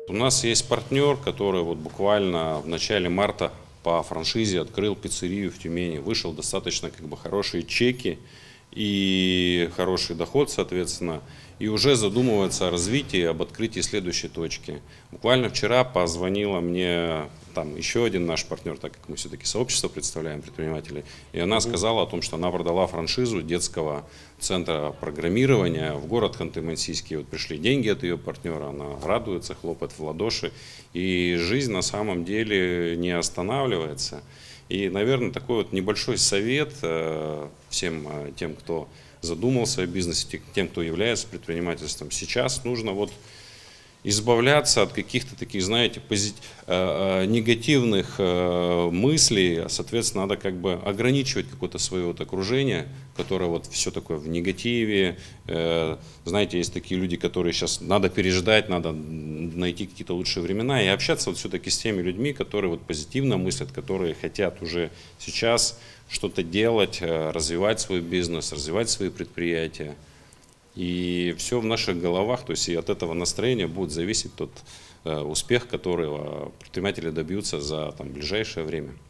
У нас есть партнер, который вот буквально в начале марта по франшизе открыл пиццерию в Тюмени. Вышел достаточно хорошие чеки и хороший доход, соответственно, и уже задумывается о развитии, об открытии следующей точки. Буквально вчера позвонила мне там еще один наш партнер, так как мы все-таки сообщество представляем предпринимателей, и она сказала о том, что она продала франшизу детского центра программирования в город Ханты-Мансийский. Вот пришли деньги от ее партнера, она радуется, хлопает в ладоши, и жизнь на самом деле не останавливается. И, наверное, такой вот небольшой совет всем тем, кто задумался о бизнесе, тем, кто является предпринимательством. Сейчас нужно вот избавляться от каких-то таких, знаете, негативных мыслей, соответственно, надо ограничивать какое-то свое вот окружение, которое вот все такое в негативе. Знаете, есть такие люди, которые сейчас надо переждать, надо найти какие-то лучшие времена и общаться вот все-таки с теми людьми, которые вот позитивно мыслят, которые хотят уже сейчас что-то делать, развивать свой бизнес, развивать свои предприятия. И все в наших головах, то есть и от этого настроения будет зависеть тот успех, которого предприниматели добьются за ближайшее время.